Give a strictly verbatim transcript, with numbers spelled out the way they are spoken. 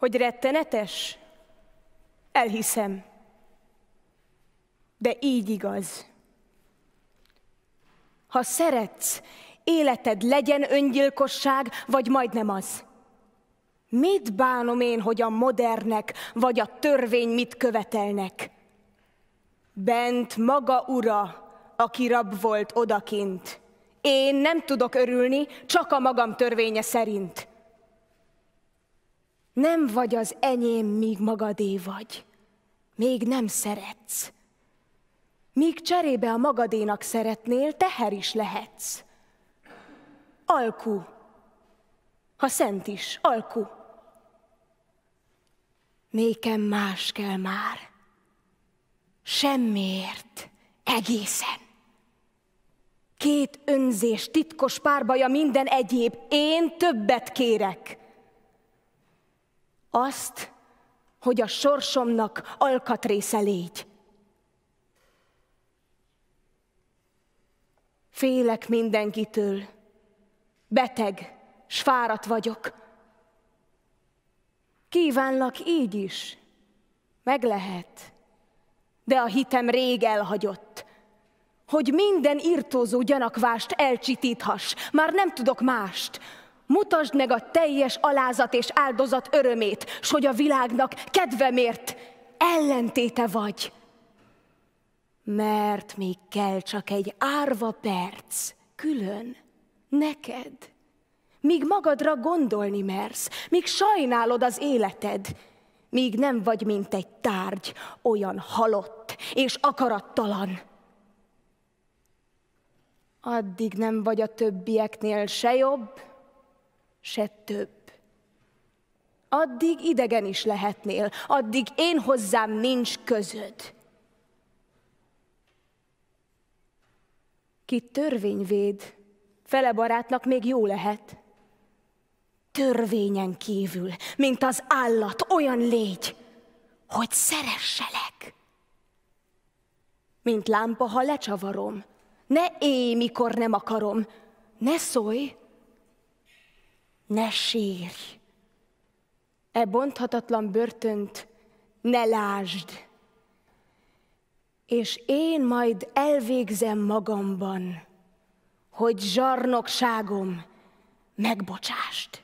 Hogy rettenetes? Elhiszem. De így igaz. Ha szeretsz, életed legyen öngyilkosság, vagy majdnem az. Mit bánom én, hogy a modernek vagy a törvény mit követelnek? Bent maga ura, aki rab volt odakint. Én nem tudok örülni, csak a magam törvénye szerint. Nem vagy az enyém, míg magadé vagy. Még nem szeretsz. Míg cserébe a magadénak szeretnél, teher is lehetsz. Alku. Ha szent is, alku. Nékem más kell már. Semmiért, egészen. Két önzés, titkos párbaja, minden egyéb. Én többet kérek. Azt, hogy a sorsomnak alkatrésze légy. Félek mindenkitől. Beteg, s fáradt vagyok. Kívánlak így is. Meg lehet. De a hitem rég elhagyott. Hogy minden irtózó gyanakvást elcsitíthass. Már nem tudok mást. Mutasd meg a teljes alázat és áldozat örömét, s hogy a világnak kedvemért ellentéte vagy. Mert még kell csak egy árva perc, külön, neked, míg magadra gondolni mersz, míg sajnálod az életed, míg nem vagy, mint egy tárgy, olyan halott és akarattalan. Addig nem vagy a többieknél se jobb, se több. Addig idegen is lehetnél, addig én hozzám nincs közöd. Ki törvényvéd, fele barátnak még jó lehet. Törvényen kívül, mint az állat, olyan légy, hogy szeresselek. Mint lámpa, ha lecsavarom, ne élj, mikor nem akarom, ne szólj, ne sírj. E bonthatatlan börtönt ne lásd, és én majd elvégzem magamban, hogy zsarnokságom megbocsást.